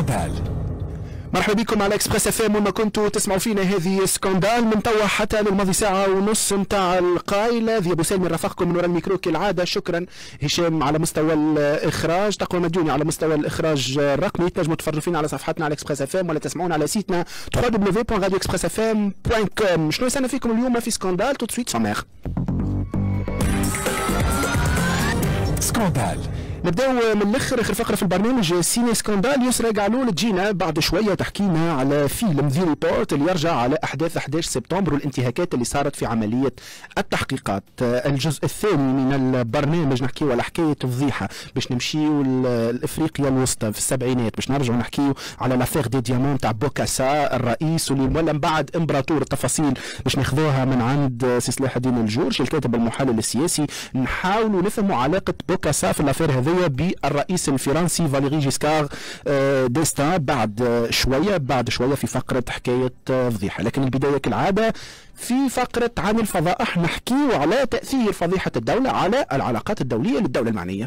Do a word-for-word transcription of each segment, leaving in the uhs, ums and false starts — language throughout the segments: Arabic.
سكاندال. مرحبا بكم على اكسبريس اف ام. وما كنتوا تسمعوا فينا هذه سكاندال من توا حتى للماضي ساعه ونص نتاع القايله. ذي ابو سالم رافقكم من وراء الميكرو كالعاده. شكرا هشام على مستوى الاخراج، تقوى مديوني على مستوى الاخراج الرقمي. تنجموا تفرجوا فينا على صفحتنا على اكسبريس اف ام ولا تسمعونا على سيتنا دبليو دبليو دبليو بوان راديو اكسبريس اف ام بوان كوم. شنو يسالنا فيكم اليوم في سكاندال؟ تو سويت سامير سكاندال. نبداو من الاخر، اخر فقره في البرنامج سيني سكاندال. يسرى قعلول تجينا بعد شويه تحكينا على فيلم ذي ريبورت اللي يرجع على احداث أحد عشر سبتمبر والانتهاكات اللي صارت في عمليه التحقيقات. الجزء الثاني من البرنامج نحكيو على حكايه الفضيحه باش نمشيو لافريقيا الوسطى في السبعينات، باش نرجعوا نحكيو على لافير دي ديامون تاع بوكاسا الرئيس واللي ولا من بعد امبراطور. التفاصيل باش ناخذوها من عند سي صلاح الدين الجورج الكاتب المحلل السياسي. نحاولوا نفهموا علاقه بوكاسا في الافير هذه بالرئيس الفرنسي فاليري جيسكار ديستان بعد شويه بعد شويه في فقره حكايه فضيحه. لكن البدايه كالعاده في فقره عن الفضائح، نحكيو على تاثير فضيحه الدوله على العلاقات الدوليه للدوله المعنيه.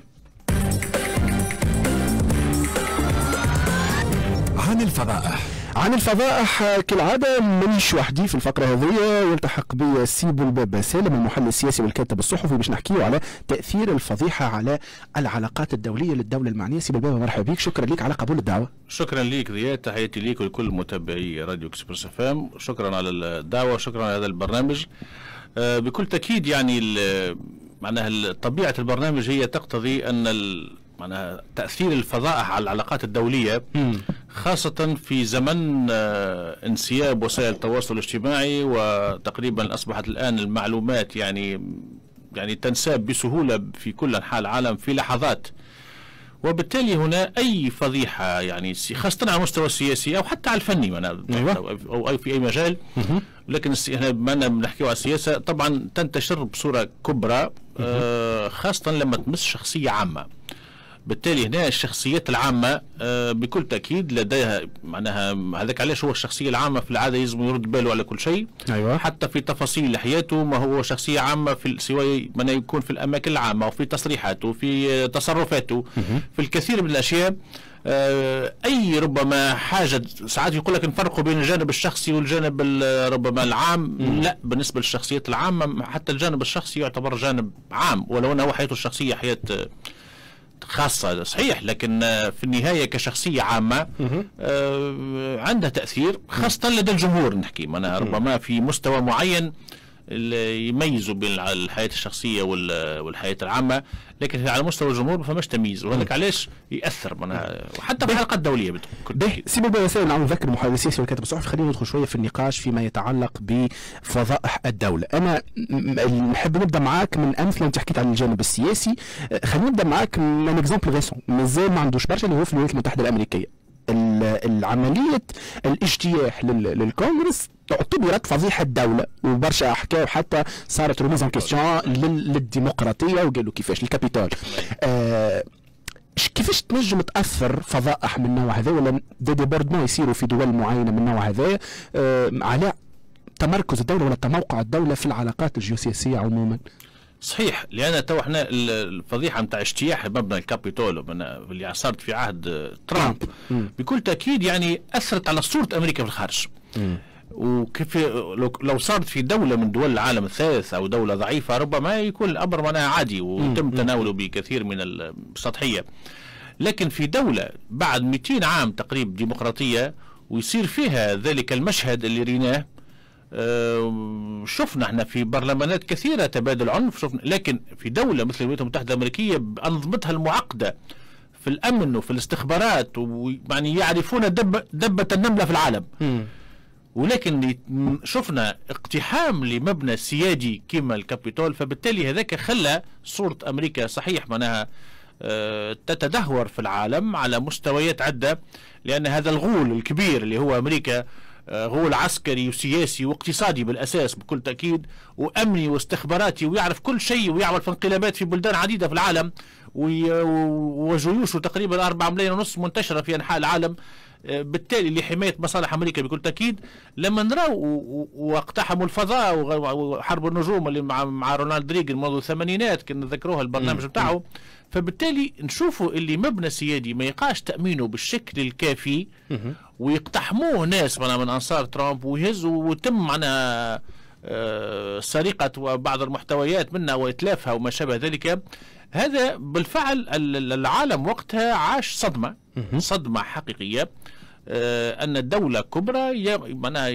عن الفضائح عن الفضائح كالعادة مانيش وحدي في الفقرة هذه، يلتحق بي سي بولباب سالم المحلل السياسي والكاتب الصحفي باش نحكيو على تأثير الفضيحة على العلاقات الدولية للدولة المعنية. سي بولباب مرحبا بك، شكرا لك على قبول الدعوة. شكرا لك ضياء، تحياتي ليك ولكل متابعي راديو اكسبريس اف ام. شكرا على الدعوة، شكرا على هذا البرنامج. آه بكل تأكيد يعني معناها طبيعة البرنامج هي تقتضي أن معناها تأثير الفضائح على العلاقات الدولية خاصة في زمن انسياب وسائل التواصل الاجتماعي، وتقريبا أصبحت الآن المعلومات يعني يعني تنساب بسهولة في كل أنحاء العالم في لحظات. وبالتالي هنا أي فضيحة يعني خاصة على المستوى السياسي أو حتى على الفني أو أي في أي مجال، لكن احنا بما بنحكي على السياسة طبعا تنتشر بصورة كبرى خاصة لما تمس شخصية عامة. بالتالي هنا الشخصيات العامة بكل تأكيد لديها معناها هذاك علاش هو الشخصية العامة في العادة يلزم يرد باله على كل شيء. أيوة. حتى في تفاصيل حياته ما هو شخصية عامة في سواء من يكون في الأماكن العامة وفي تصريحاته في تصرفاته في الكثير من الأشياء. أي ربما حاجة ساعات يقول لك نفرقوا بين الجانب الشخصي والجانب ربما العام. م. لا، بالنسبة للشخصيات العامة حتى الجانب الشخصي يعتبر جانب عام، ولو أنه حياته الشخصية حياة خاصة صحيح، لكن في النهاية كشخصية عامة آه عندها تأثير خاصة لدى الجمهور. نحكي أنا ربما في مستوى معين يميزوا بين الحياة الشخصية والحياة العامة، لكن على مستوى الجمهور ما فماش تمييز، وهذاك علاش يأثر وحتى في الحلقات الدولية. سي بولباب نعم نذكر المحلل السياسي والكاتب الصحفي. خلينا ندخل شوية في النقاش فيما يتعلق بفضائح الدولة. أنا نحب نبدأ معاك من أمثلة. أنت حكيت عن الجانب السياسي، خلينا نبدأ معاك من اكزامبل ريسون مازال ما عندوش برشا اللي هو في الولايات المتحدة الأمريكية. العملية الاجتياح للكونغرس اعتبرت فضيحة دولة، وبرشا حكاوا حتى صارت رموز ان كيستيون للديمقراطية وقالوا كيفاش الكابيتال. آه كيفاش تنجم تأثر فضائح من النوع هذا ولا دي ديبوردمون يصيروا في دول معينة من النوع هذا آه على تمركز الدولة ولا تموقع الدولة في العلاقات الجيوسياسية عموما؟ صحيح، لان تو احنا الفضيحه نتاع اجتياح مبنى الكابيتول اللي صارت في عهد ترامب بكل تاكيد يعني اثرت على صوره امريكا في الخارج. مم. وكيف لو صارت في دوله من دول العالم الثالث او دوله ضعيفه ربما يكون الامر معناها عادي ويتم تناوله بكثير من السطحيه، لكن في دوله بعد مئتين عام تقريبا ديمقراطيه ويصير فيها ذلك المشهد اللي ريناه. أه شفنا احنا في برلمانات كثيرة تبادل عنف، شفنا، لكن في دولة مثل الولايات المتحدة الأمريكية بأنظمتها المعقدة في الأمن وفي الاستخبارات ويعني يعرفون دب دبة النملة في العالم. م. ولكن شفنا اقتحام لمبنى سيادي كما الكابيتول، فبالتالي هذاك خلى صورة أمريكا صحيح معناها أه تتدهور في العالم على مستويات عدة، لأن هذا الغول الكبير اللي هو أمريكا غول عسكري وسياسي واقتصادي بالأساس بكل تأكيد، وأمني واستخباراتي، ويعرف كل شيء ويعمل في انقلابات في بلدان عديدة في العالم، وجيوشه تقريبا أربعة ملايين ونص منتشرة في أنحاء العالم. بالتالي لحماية مصالح أمريكا بكل تأكيد. لما نراو واقتحموا الفضاء وحرب النجوم اللي مع مع رونالد ريغان منذ الثمانينات كنا نذكروها البرنامج نتاعو، فبالتالي نشوفوا اللي مبنى سيادي ما يقاش تأمينه بالشكل الكافي ويقتحموه ناس من أنصار ترامب ويهزوا وتم معنا سرقة بعض المحتويات منها وإتلافها وما شابه ذلك. هذا بالفعل العالم وقتها عاش صدمة صدمة حقيقية أن الدولة كبرى معناها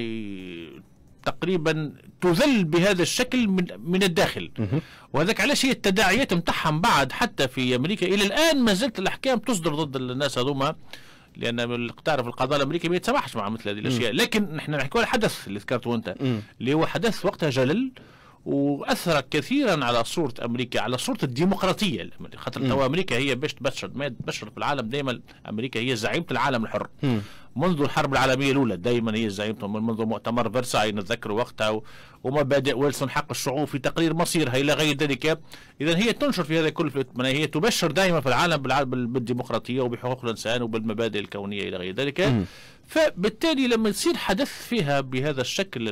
تقريبا تذل بهذا الشكل من من الداخل. وهذاك علاش هي التداعيات نتاعها بعد حتى في أمريكا إلى الآن ما زالت الأحكام تصدر ضد الناس هذوما، لأن تعرف القضاء الأمريكي ما يتسمحش مع مثل هذه الأشياء. لكن نحن نحكي على الحدث اللي ذكرته أنت اللي هو حدث وقتها جلل واثر كثيرا على صوره امريكا، على صوره الديمقراطيه، خاطر توا امريكا هي باش تبشر ما تبشر في العالم دائما. امريكا هي زعيمه العالم الحر م. منذ الحرب العالميه الاولى دائما هي زعيمته، منذ مؤتمر فرساي نتذكر وقتها ومبادئ ويلسون حق الشعوب في تقرير مصيرها الى غير ذلك. اذا هي تنشر في هذا كله، هي تبشر دائما في العالم بالديمقراطيه وبحقوق الانسان وبالمبادئ الكونيه الى غير ذلك. م. فبالتالي لما يصير حدث فيها بهذا الشكل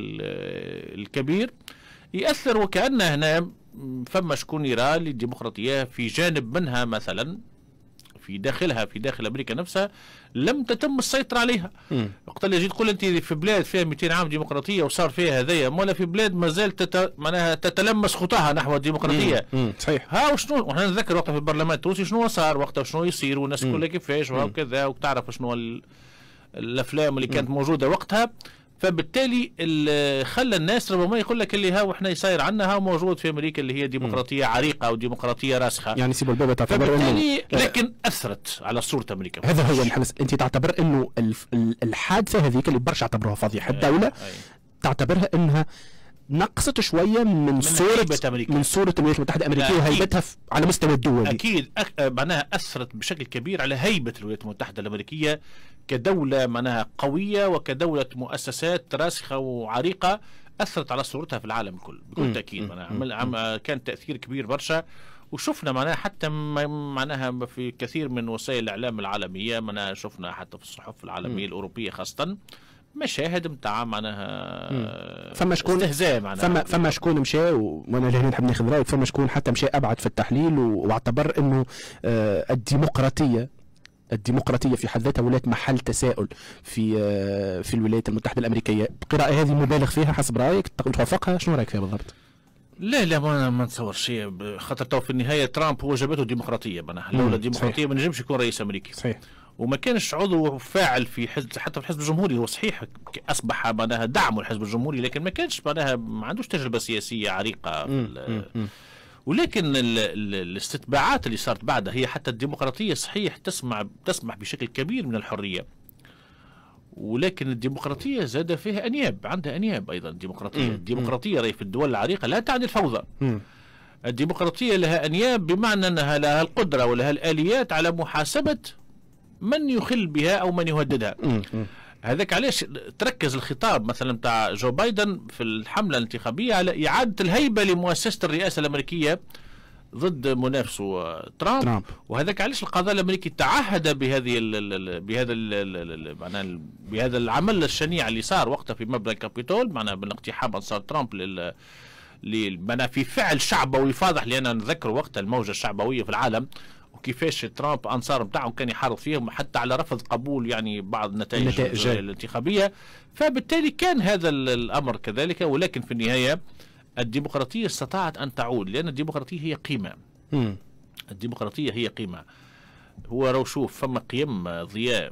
الكبير يأثر، وكأن هنا فما شكون يرى للديمقراطية في جانب منها مثلا في داخلها في داخل أمريكا نفسها لم تتم السيطرة عليها. وقت اللي يجي تقول أنت في بلاد فيها مئتين عام ديمقراطية وصار فيها هذايا، ولا في بلاد ما زالت تت... معناها تتلمس خطاها نحو الديمقراطية. مم. صحيح. ها وشنو ونحن نتذكر وقتها في البرلمان التونسي شنو صار وقتها وشنو يصير والناس كلها كيفاش وكذا، وتعرف شنو ال... الأفلام اللي كانت موجودة وقتها. فبالتالي خلى الناس ربما يقول لك اللي ها وحنا يصير عنا ها موجود في امريكا اللي هي ديمقراطيه عريقه او ديمقراطيه راسخه، يعني سيبوا البابا تعتبر انه لكن اثرت على صوره امريكا. هذا هو نحس انت تعتبر انه الحادثه هذيك اللي برشا اعتبروها فضيحه الدوله تعتبرها انها نقصت شويه من, من صوره من صوره الولايات المتحده الامريكيه وهيبتها على مستوى الدولي. اكيد أك... معناها اثرت بشكل كبير على هيبه الولايات المتحده الامريكيه كدوله معناها قويه وكدوله مؤسسات راسخه وعريقه، اثرت على صورتها في العالم كله بكل تاكيد. معناها كان تاثير كبير برشا، وشفنا معناها حتى معناها في كثير من وسائل الاعلام العالميه، معناها شفنا حتى في الصحف العالميه الاوروبيه خاصه مشاهد متاع معناها فما شكون استهزاء معناها فما فما شكون مشى، وانا لهنا نحب ناخذ رايك، فما شكون حتى مشى ابعد في التحليل واعتبر انه آه الديمقراطيه الديمقراطيه في حد ذاتها ولات محل تساؤل في آه في الولايات المتحده الامريكيه. القراءه هذه مبالغ فيها حسب رايك، توافقها؟ شنو رايك فيها بالضبط؟ لا لا ما ما نتصور شيء، خاطر تو في النهايه ترامب هو جابته الديمقراطيه، معناها لولا الديمقراطيه ما نجمش يكون رئيس امريكي. صحيح. وما كانش عضو فاعل في حزب حتى في الحزب الجمهوري. هو صحيح اصبح معناها دعمه الحزب الجمهوري، لكن ما كانش معناها ما عندوش تجربه سياسيه عريقه. م م ولكن ال ال الاستتباعات اللي صارت بعدها هي حتى الديمقراطيه صحيح تسمع تسمح بشكل كبير من الحريه، ولكن الديمقراطيه زاد فيها انياب، عندها انياب ايضا. الديمقراطيه م الديمقراطيه رأي في الدول العريقه لا تعني الفوضى. م الديمقراطيه لها انياب بمعنى انها لها القدره ولها الاليات على محاسبه من يخل بها او من يهددها. هذاك علاش تركز الخطاب مثلا بتاع جو بايدن في الحمله الانتخابيه على اعاده الهيبه لمؤسسه الرئاسه الامريكيه ضد منافسه ترامب, ترامب. وهذاك علاش القضاء الامريكي تعهد بهذه ال بهذا ال معناها بهذا العمل الشنيع اللي صار وقتها في مبنى الكابيتول، معناها بالاقتحام انصار ترامب لل معناها في فعل شعبوي فاضح، لان نذكر وقتها الموجه الشعبويه في العالم وكيفاش ترامب انصار بتاعهم كان يحارب فيهم حتى على رفض قبول يعني بعض النتائج الانتخابيه. فبالتالي كان هذا الامر كذلك، ولكن في النهايه الديمقراطيه استطاعت ان تعود، لان الديمقراطيه هي قيمه. م. الديمقراطيه هي قيمه. هو لو شوف فما قيم ضياء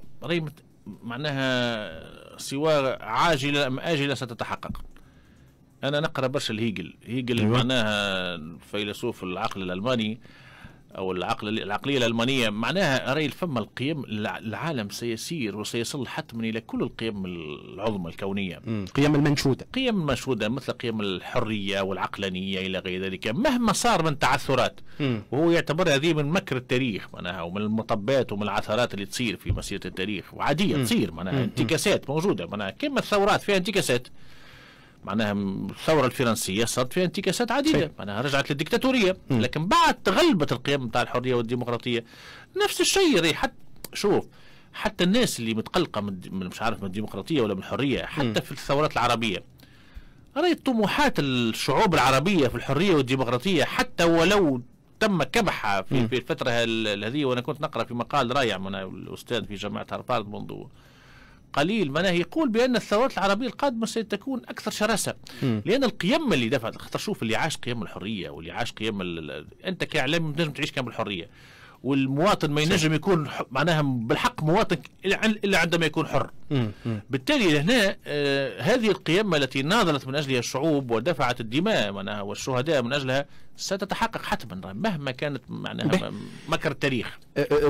معناها سواء عاجله ام اجله ستتحقق. انا نقرا برشا الهيجل، هيجل معناها فيلسوف العقل الالماني او العقل العقليه الالمانيه، معناها راي فما القيم العالم سيسير وسيصل حتما الى كل القيم العظمى الكونيه. قيم المنشوده قيم المنشوده مثل قيم الحريه والعقلانيه الى غير ذلك، مهما صار من تعثرات. م. وهو يعتبر هذه من مكر التاريخ معناها ومن المطبات ومن العثرات اللي تصير في مسيره التاريخ، وعاديه م. تصير معناها انتكاسات موجوده، معناها كما الثورات فيها انتكاسات، معناها الثورة الفرنسية صارت فيها انتكاسات عديدة، معناها رجعت للديكتاتورية. م. لكن بعد تغلبت القيم بتاع الحرية والديمقراطية. نفس الشيء حتى شوف حتى الناس اللي متقلقه من مش عارف من الديمقراطيه ولا من الحريه، حتى م. في الثورات العربيه رأيت طموحات الشعوب العربيه في الحريه والديمقراطيه، حتى ولو تم كبحها في, م. في الفتره هذه. وانا كنت نقرا في مقال رائع من الاستاذ في جامعه هارفارد منذ قليل مناه يقول بان الثورات العربيه القادمه ستكون اكثر شراسه، م. لان القيم اللي دفعت، خاطر شوف اللي عاش قيم الحريه واللي عاش قيم ال... انت كاعلامي تنجم تعيش كامل الحريه، والمواطن ما ينجم يكون معناها بالحق مواطن الا عندما يكون حر. م. م. بالتالي هنا آه هذه القيم التي ناضلت من اجلها الشعوب ودفعت الدماء معناها والشهداء من اجلها ستتحقق حتما مهما كانت معناها مكر التاريخ.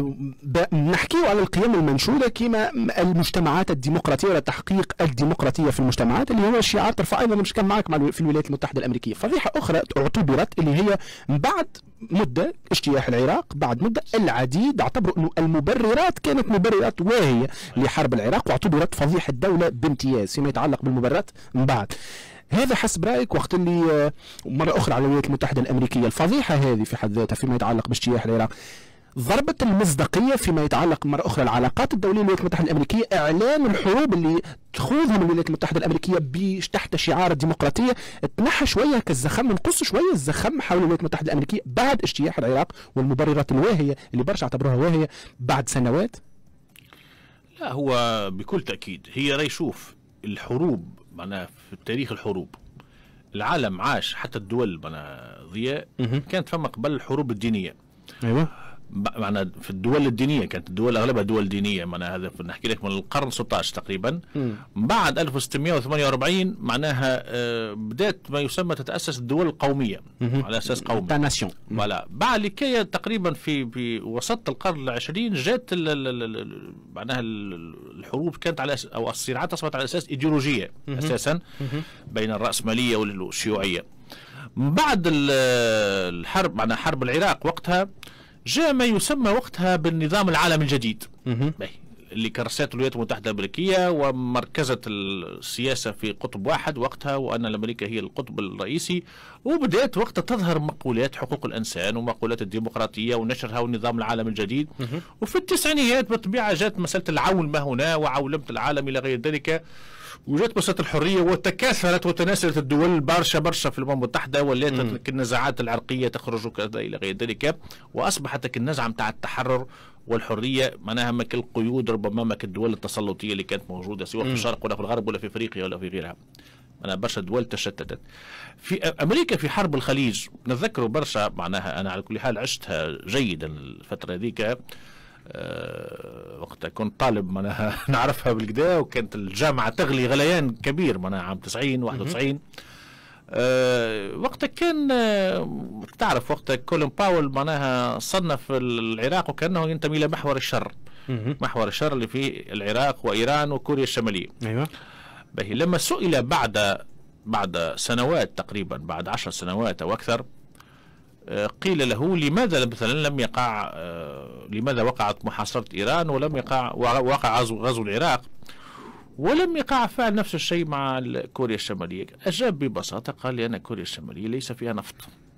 نحكي على القيم المنشوده كما المجتمعات الديمقراطيه ولا تحقيق الديمقراطيه في المجتمعات اللي هو شعار ترفع ايضا مش كان معك مع في الولايات المتحده الامريكيه. فضيحه اخرى اعتبرت اللي هي بعد مده اجتياح العراق، بعد مده العديد اعتبروا انه المبررات كانت مبررات واهيه لحرب العراق، واعتبرت فضيحه الدوله بامتياز فيما يتعلق بالمبررات من بعد. هذا حسب رايك وقت اللي مره اخرى على الولايات المتحده الامريكيه الفضيحه هذه في حد ذاتها فيما يتعلق باجتياح العراق ضربت المصداقيه فيما يتعلق مره اخرى العلاقات الدوليه للولايات المتحده الامريكيه، اعلان الحروب اللي تخوضها من الولايات المتحده الامريكيه تحت شعار الديمقراطيه تنحى شويه كالزخم، نقص شويه الزخم حول الولايات المتحده الامريكيه بعد اجتياح العراق والمبررات الواهيه اللي برشا اعتبروها واهيه بعد سنوات. لا هو بكل تاكيد هي راي شوف الحروب معناها في تاريخ الحروب العالم عاش حتى الدول معناها ضياء كانت فما قبل الحروب الدينيه. ايوه معناها في الدول الدينيه كانت الدول اغلبها دول دينيه، معناها هذا نحكي لك من القرن ستة عشر تقريبا. م. بعد ألف وستمئة وثمانية وأربعين معناها آه بدات ما يسمى تتاسس الدول القوميه م. على اساس قومي ناسيون. فوالا بعد لكي تقريبا في في وسط القرن العشرين جات معناها الحروب كانت على او الصراعات اصبحت على اساس ايديولوجيه م. اساسا م. بين الراسماليه والشيوعيه. بعد الحرب معناها حرب العراق وقتها جاء ما يسمى وقتها بالنظام العالمي الجديد اللي كرسته الولايات المتحدة الأمريكية ومركزت السياسة في قطب واحد وقتها، وأن الأمريكا هي القطب الرئيسي، وبدأت وقتها تظهر مقولات حقوق الإنسان ومقولات الديمقراطية ونشرها والنظام العالمي الجديد. وفي التسعينيات بالطبيعة جاءت مسألة العول ما هنا وعولمة العالم إلى غير ذلك، وجدت مسألة الحرية وتكاثرت وتناسلت الدول برشا برشا في الأمم المتحدة، ولات النزاعات العرقية تخرج وكذا إلى غير ذلك، وأصبحت النزعة متاع التحرر والحرية معناها ما القيود ربما ما الدول التسلطية اللي كانت موجودة سواء في الشرق ولا في الغرب ولا في أفريقيا ولا في غيرها. أنا برشا دول تشتتت. في أمريكا في حرب الخليج نتذكروا برشا معناها، أنا على كل حال عشتها جيدا الفترة ذيك. أه وقتها كنت طالب معناها نعرفها بالكدا، وكانت الجامعة تغلي غليان كبير معناها عام تسعين واحد وتسعين. أه وقتها كان أه تعرف وقتها كولين باول معناها صنف العراق وكأنه ينتمي إلى محور الشر. محور الشر اللي فيه العراق وإيران وكوريا الشمالية. أيوة. به لما سئل بعد بعد سنوات تقريبا بعد عشر سنوات أو أكثر قيل له لماذا مثلا لم يقع لماذا وقعت محاصرة إيران ولم يقع وقع غزو, غزو العراق ولم يقع فعل نفس الشيء مع كوريا الشمالية؟ أجاب ببساطة قال لأن كوريا الشمالية ليس فيها نفط.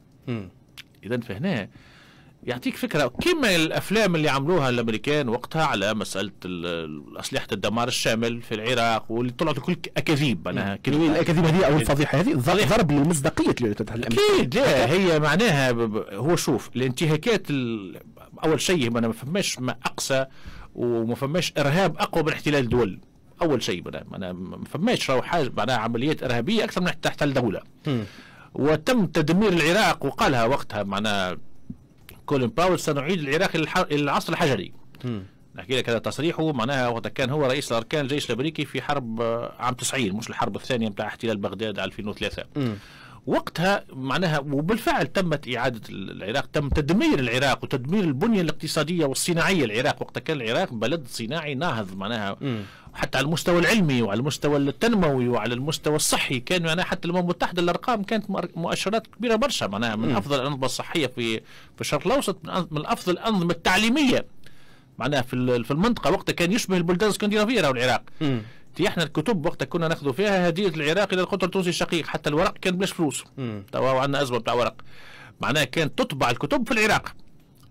إذا فهنا يعطيك فكرة كما الأفلام اللي عملوها الأمريكان وقتها على مسألة أسلحة الدمار الشامل في العراق واللي طلعت كل أكاذيب. أنا كل الأكاذيب هذه أو الفضيحة هذه ضرب للمصداقية الولايات المتحدة الأمريكية. أكيد لا هي معناها هو شوف الانتهاكات أول شيء ما فماش ما أقسى وما فماش إرهاب أقوى من احتلال الدول. أول شيء أنا ما فماش حاجة معناها عمليات إرهابية أكثر من تحتل دولة. وتم تدمير العراق وقالها وقتها معناها كولين باول سنعيد العراق إلى العصر الحجري. نحكي لك هذا تصريحه معناها وقت كان هو رئيس الأركان الجيش الأمريكي في حرب عام تسعين مش الحرب الثانية متاع احتلال بغداد ألفين وثلاثة. م. وقتها معناها وبالفعل تمت إعادة العراق، تم تدمير العراق وتدمير البنية الاقتصادية والصناعية. العراق وقت كان العراق بلد صناعي ناهض معناها م. حتى على المستوى العلمي وعلى المستوى التنموي وعلى المستوى الصحي كان معناها حتى الأمم المتحدة الأرقام كانت مؤشرات كبيرة برشا معناها من م. أفضل الأنظمة الصحية في في الشرق الأوسط، من أفضل الأنظمة التعليمية معناها في في المنطقة. وقتها كان يشبه البلدان الاسكندنافية أو العراق. م. احنا الكتب وقتها كنا ناخذ فيها هدية العراق إلى القطر التونسي الشقيق، حتى الورق كان بلاش فلوس. توا عندنا أزمة بتاع ورق معناها كانت تطبع الكتب في العراق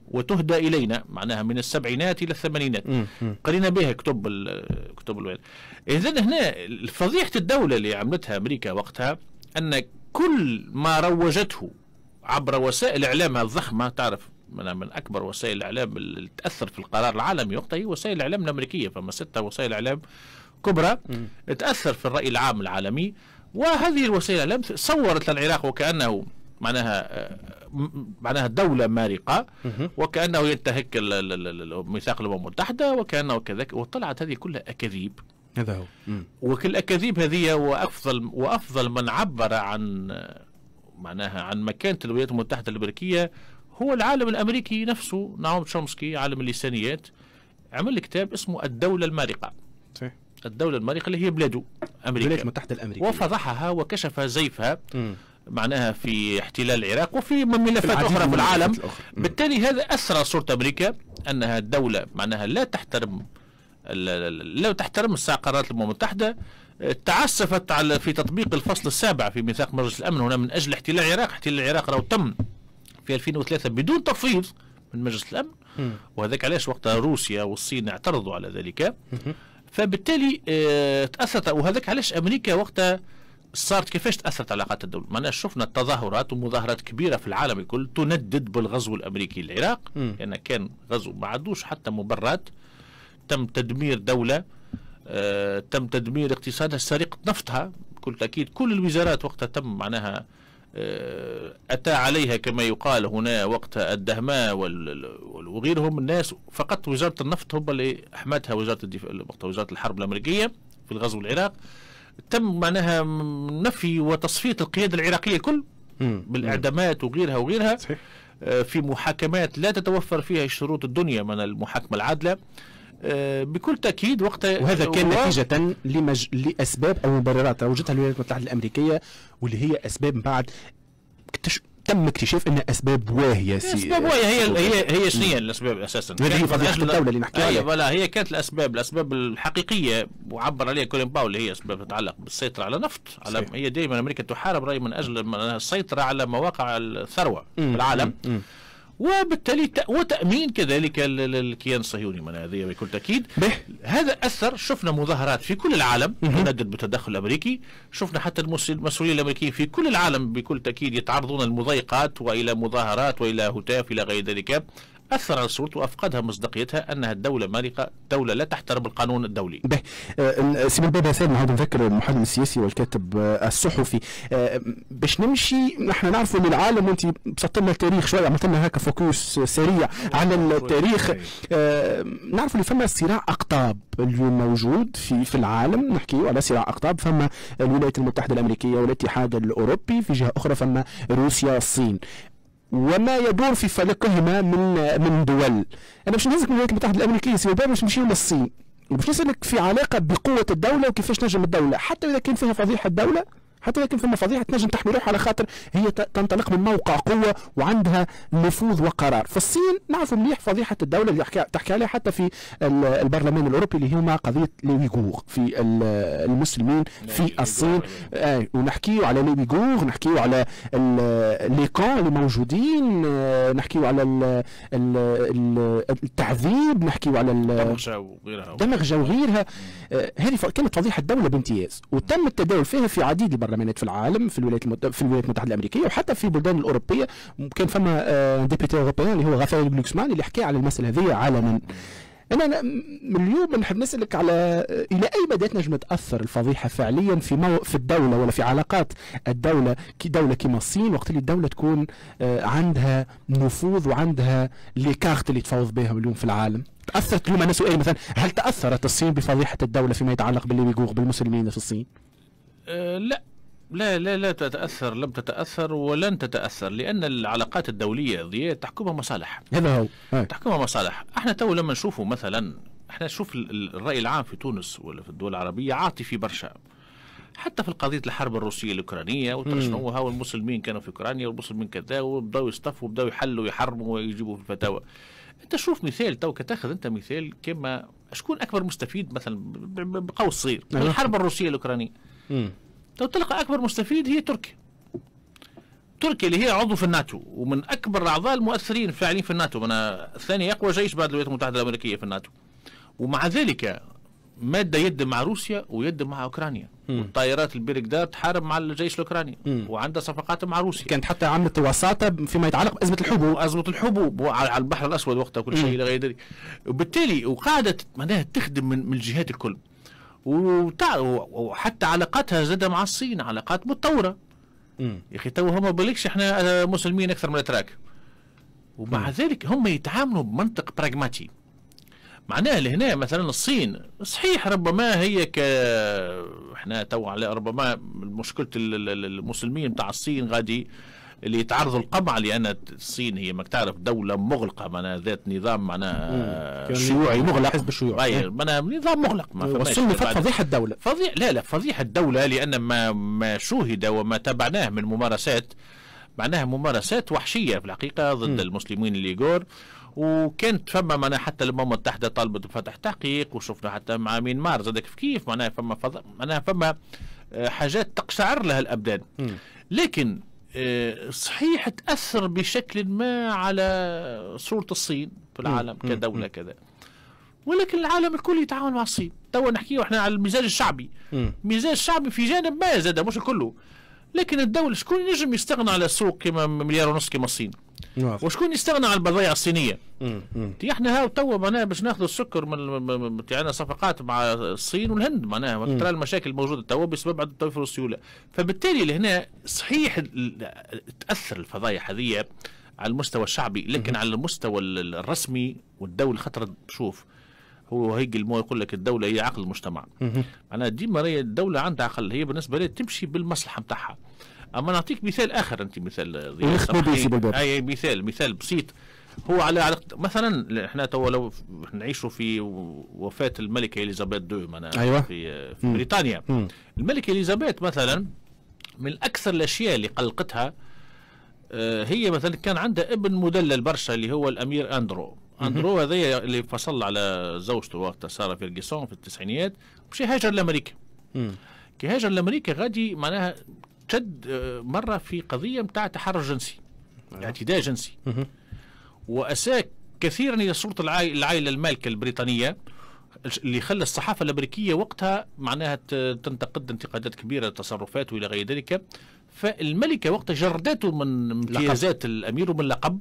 وتهدى إلينا، معناها من السبعينات إلى الثمانينات. قرينا بها كتب كتب الوالد. إذن هنا فضيحة الدولة اللي عملتها أمريكا وقتها أن كل ما روجته عبر وسائل إعلامها الضخمة، تعرف من, من أكبر وسائل الإعلام اللي تأثر في القرار العالمي وقتها هي وسائل الإعلام الأمريكية، فما ستة وسائل إعلام كبرى تأثر في الرأي العام العالمي. وهذه الوسائل الإعلام صورت للعراق وكأنه معناها معناها دولة مارقة، وكأنه ينتهك ميثاق الأمم المتحدة، وكأنه كذلك، وطلعت هذه كلها أكاذيب. هذا هو. وكل الأكاذيب هذه، وأفضل وأفضل من عبر عن معناها عن مكانة الولايات المتحدة الأمريكية هو العالم الأمريكي نفسه، نعوم شومسكي عالم اللسانيات، عمل كتاب اسمه الدولة المارقة. صحيح. الدولة المارقة اللي هي بلاده أمريكا، الولايات المتحدة الأمريكية، وفضحها وكشف زيفها م. معناها في احتلال العراق وفي ملفات أخرى في العالم. بالتالي هذا أثر صورة أمريكا أنها دولة معناها لا تحترم لا تحترم قرارات الأمم المتحدة، تعسفت على في تطبيق الفصل السابع في ميثاق مجلس الأمن هنا من أجل احتلال العراق. احتلال العراق لو تم في ألفين وثلاثة بدون تفويض من مجلس الأمن، وهذاك علاش وقتها روسيا والصين اعترضوا على ذلك. فبالتالي اه تأثرت، وهذاك علاش أمريكا وقتها صارت كيفاش تأثرت علاقات الدول. معناها شفنا تظاهرات ومظاهرات كبيرة في العالم الكل تندد بالغزو الأمريكي للعراق، لأن يعني كان غزو ما عندوش حتى مبررات، تم تدمير دولة، اه تم تدمير اقتصادها، سرقة نفطها بكل تأكيد. كل الوزارات وقتها تم معناها اه أتى عليها كما يقال هنا وقت الدهماء وغيرهم الناس، فقط وزارة النفط هم اللي أحمتها وزارة الدفاع وقت وزارة الحرب الأمريكية في الغزو العراق. تم معناها نفي وتصفية القيادة العراقية كل بالإعدامات وغيرها وغيرها. صحيح. في محاكمات لا تتوفر فيها شروط الدنيا من المحاكمة العادلة بكل تأكيد وقتها. وهذا كان و... نتيجة لمج... لأسباب أو مبررات روجتها الولايات المتحدة الأمريكية، واللي هي أسباب بعد اكتش... تم اكتشاف انها اسباب واهيه. اسباب واهيه هي هي هي شنو هي الاسباب اساسا؟ هذه فضيحه الدوله اللي نحكي عليها. ولا هي كانت الاسباب الاسباب الحقيقيه وعبر عليها كولين باول، اللي هي اسباب تتعلق بالسيطره على نفط. على هي دائما امريكا تحارب راي من اجل السيطره على مواقع الثروه في العالم، م- م- وبالتالي وتأمين كذلك الكيان الصهيوني. من هذه بكل تأكيد هذا أثر. شفنا مظاهرات في كل العالم تندد بالتدخل الأمريكي، شفنا حتى المسؤولين الأمريكيين في كل العالم بكل تأكيد يتعرضون للمضايقات وإلى مظاهرات وإلى هتاف إلى غير ذلك. أثر على صورته وأفقدها مصداقيتها أنها الدولة مارقة، دولة لا تحترم القانون الدولي. به آه سيدي البابا سالم هذا نذكر المحلل السياسي والكاتب آه الصحفي. آه باش نمشي نحن نعرفوا ان العالم، وانت بسطت لنا التاريخ شويه، عملت لنا هكا فوكوس سريع على التاريخ. آه نعرفوا اللي فما صراع اقطاب اليوم موجود في في العالم، نحكيوا على صراع اقطاب. فما الولايات المتحده الامريكيه والاتحاد الاوروبي، في جهه اخرى فما روسيا الصين، وما يدور في فلكهما من من دول. انا باش نهزك من الولايات المتحده الامريكيه سي باش نمشيو للصين، وباش نسالك في علاقه بقوه الدوله وكيفاش نجم الدوله حتى اذا كان فيها فضيحه الدوله، حتى لكن فما فضيحة تنجم تحمي روحها على خاطر هي تنطلق من موقع قوة وعندها نفوذ وقرار. في الصين نعرف مليح فضيحة الدولة اللي تحكي عليها حتى في البرلمان الأوروبي، اللي هما قضية الويغور في المسلمين في الصين. آه ونحكيو على الويغور، نحكيو على الليكان اللي موجودين، نحكيو على التعذيب، نحكيو على دمغجة وغيرها. آه هذه كانت فضيحة الدولة بامتياز، وتم التداول فيها في عديد البرلمانات في العالم، في الولايات المت... في الولايات المتحده الامريكيه وحتى في البلدان الاوروبيه. كان فما ديبيتي اوروبيان اللي هو غافيل جلوكسمان اللي حكى على المساله هذه علنا. انا من اليوم نحب نسالك على الى اي مدى تنجم تاثر الفضيحه فعليا في مو... في الدوله ولا في علاقات الدوله كي دوله كما الصين، وقت اللي الدوله تكون عندها نفوذ وعندها لي كارت اللي تفاوض بهم اليوم في العالم. تاثرت اليوم؟ انا سؤالي مثلا، هل تاثرت الصين بفضيحه الدوله فيما يتعلق بالويغور بالمسلمين في الصين؟ أه لا لا لا لا تتأثر، لم تتأثر ولن تتأثر، لأن العلاقات الدولية ضياء تحكمها مصالح. هذا هو تحكمها مصالح. احنا تو لما نشوفوا مثلا، احنا نشوف الرأي العام في تونس ولا في الدول العربية عاطفي برشا، حتى في القضية الحرب الروسية الأوكرانية، وترشنوها والمسلمين كانوا في أوكرانيا والمسلمين كذا، وبدأوا يصطفوا وبدأوا يحلوا ويحرموا ويجيبوا في الفتاوى. انت شوف مثال تو كتاخذ انت مثال كما شكون أكبر مستفيد مثلا بقوس صغير من الحرب الروسية الأوكرانية. تو تلقى أكبر مستفيد هي تركيا، تركيا اللي هي عضو في الناتو ومن اكبر الاعضاء المؤثرين الفاعلين في الناتو، انا ثاني اقوى جيش بعد الولايات المتحده الامريكيه في الناتو، ومع ذلك مادة يد مع روسيا ويد مع اوكرانيا، والطائرات البيركدار تحارب مع الجيش الاوكراني وعندها صفقات مع روسيا، كانت حتى عملت وساطه فيما يتعلق بازمه الحبوب، ازمه الحبوب على البحر الاسود وقتها كل شيء الى غير ذلك، وبالتالي وقاعده معناها تخدم من, من الجهات الكل، وحتى علاقاتها زادة مع الصين علاقات متطوره. يا اخي تو هم بالكش احنا مسلمين اكثر من الاتراك، ومع مم. ذلك هم يتعاملوا بمنطق براغماتي. معناها لهنا مثلا الصين صحيح ربما هي ك احنا تو على ربما مشكله المسلمين بتاع الصين غادي اللي يتعرضوا القمع، لان الصين هي ما تعرف دوله مغلقه، معناها ذات نظام معناها شيوعي مغلق، حزب الشيوعي معناها نظام مغلق، ما وصلنا فضيحه الدوله فضيح لا لا فضيحه الدوله، لان ما ما شوهد وما تابعناه من ممارسات معناها ممارسات وحشيه في الحقيقه ضد م. المسلمين الليغور، وكانت فما معناها حتى الامم المتحده طالبت بفتح تحقيق، وشفنا حتى مع ميانمار زادك في كيف معناها فما فض... معناها فما حاجات تقشعر لها الابدان. م. لكن صحيح تاثر بشكل ما على صوره الصين في العالم م. كدوله م. كذا، ولكن العالم الكل يتعاون مع الصين. تو نحكيو احنا على المزاج الشعبي، المزاج الشعبي في جانب ما زاد مش كله، لكن الدولة شكون ينجم يستغنى على السوق كما مليار ونص كما الصين؟ وشكون يستغنى على البضائع الصينية؟ تي احنا هاو توا معناها باش ناخذوا السكر من عندنا صفقات مع الصين والهند، معناها ترى المشاكل الموجودة توا بسبب عدم التوفير والسيولة، فبالتالي لهنا صحيح تأثر الفضايح هذه على المستوى الشعبي، لكن على المستوى الرسمي والدولة خطر. شوف هو هيك المو يقول لك الدولة هي عقل المجتمع، معناها ديما الدولة عندها عقل، هي بالنسبة لها تمشي بالمصلحة نتاعها. أما نعطيك مثال آخر، أنت مثال أي مثال مثال بسيط، هو على على مثلا احنا تو لو نعيشوا في وفاة الملكة إليزابيث الثانية معناها أيوة. في في بريطانيا، مم. الملكة إليزابيث مثلا من أكثر الأشياء اللي قلقتها هي مثلا كان عندها ابن مدلل برشا اللي هو الأمير أندرو. أندرو هذا اللي فصل على زوجته وقتها سارة فيرغسون في التسعينيات، مشي هاجر لأمريكا. كي هاجر لأمريكا غادي معناها شد مرة في قضية متاع تحرش جنسي، اعتداء جنسي، وأساء كثيرا إلى سلطة العائلة المالكة البريطانية، اللي خلى الصحافة الأمريكية وقتها معناها تنتقد انتقادات كبيرة لتصرفاته إلى غير ذلك. فالملكة وقتها جردته من امتيازات الأمير ومن لقب،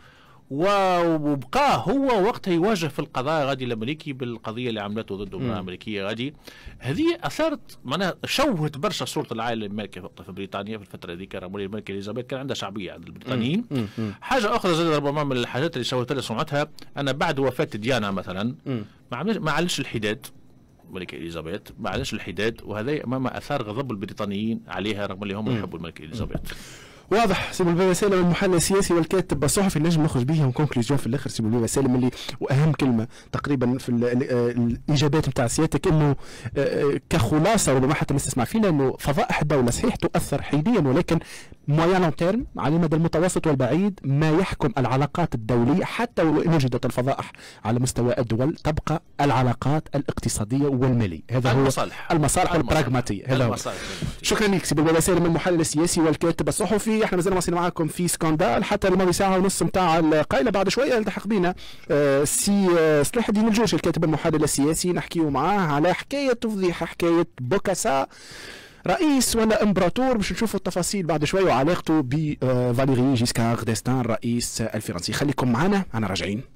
وبقى هو وقتها يواجه في القضاء غادي الامريكي بالقضيه اللي عملته ضده امراه امريكيه غادي. هذه اثارت معناها شوهت برشا صوره العائله المالكه وقتها في بريطانيا في الفتره هذيك. رغم الملكه اليزابيث كان عندها شعبيه عند البريطانيين. حاجه اخرى زاد ربما من الحاجات اللي شوهت لها سمعتها، انا بعد وفاه ديانا مثلا ما ما علش الحداد الملكه اليزابيث، ما علش الحداد، وهذا امام اثار غضب البريطانيين عليها رغم اللي هم يحبوا الملكه اليزابيث. واضح. سي بلبابة سالم المحلل السياسي والكاتب الصحفي، نجم نخرج بهم كونكلوزيون في الاخر سي بلبابة سالم، اللي واهم كلمه تقريبا في الاجابات نتاع سيادتك انه كخلاصه ربما حتى نستسمع فينا انه فضائح الدوله صحيح تؤثر حيديا، ولكن مويان لون تيرم على المدى المتوسط والبعيد ما يحكم العلاقات الدوليه حتى وان وجدت الفضائح على مستوى الدول تبقى العلاقات الاقتصاديه والماليه. هذا هو المصالح المصالح والبراغماتيه. هذا هو. شكرا لك سي بلبابة سالم المحلل السياسي والكاتب الصحفي. احنا مازلنا واصلين معاكم في سكاندال حتى الماضي ساعه ونص نتاع القايله. بعد شويه يلتحق بنا آه سي آه صلاح الدين الجوش الكاتب المحلل السياسي، نحكيو معاه على حكايه تفضيحه، حكايه بوكاسا رئيس ولا امبراطور، باش نشوفوا التفاصيل بعد شويه وعلاقته بفاليري جيسكار ديستان الرئيس الفرنسي. خليكم معنا، انا راجعين.